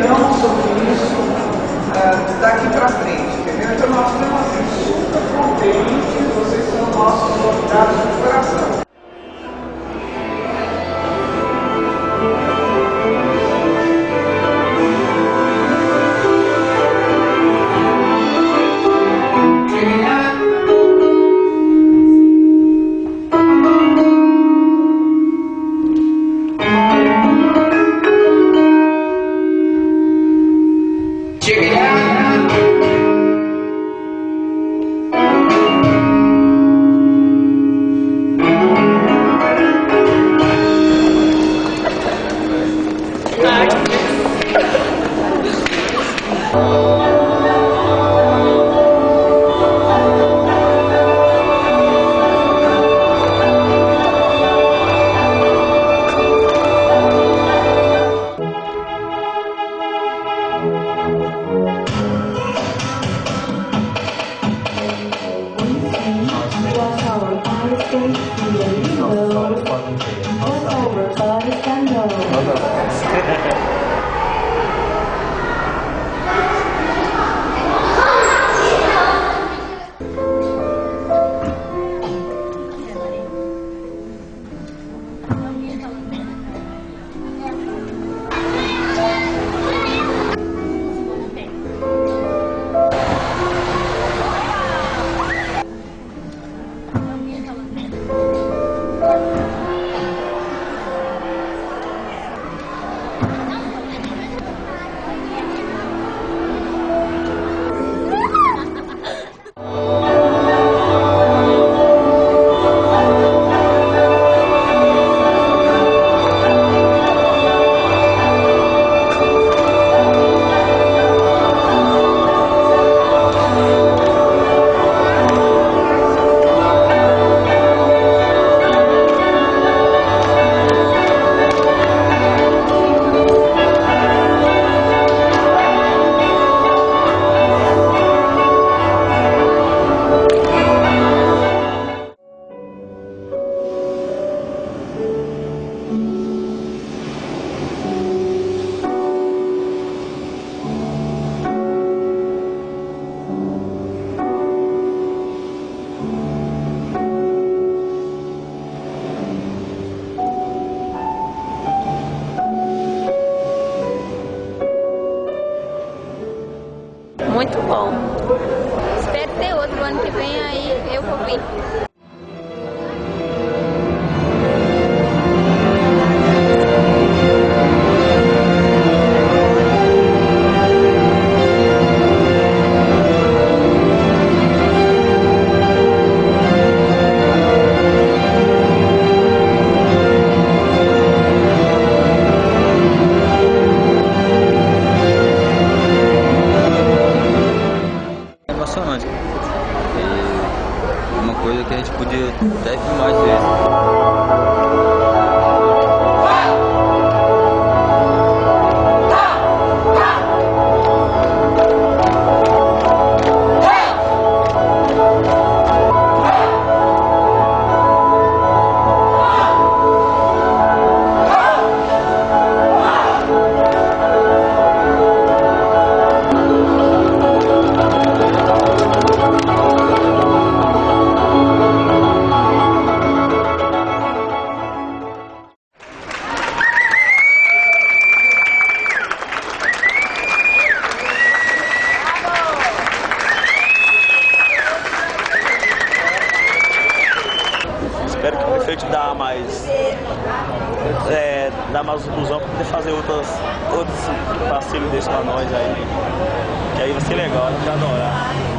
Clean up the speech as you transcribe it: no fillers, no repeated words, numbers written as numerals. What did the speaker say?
aprendamos sobre isso daqui para frente, entendeu? Então nós estamos assim, super contentes, vocês são nossos convidados de coração. Muito bom. Espero ter outro ano que vem, aí eu vou vir. Emocionante. E uma coisa que a gente podia até filmar às vezes. Espero que o prefeito dá mais ilusão para poder fazer outros parceiros desses para nós aí. Que aí vai ser legal, vai adorar.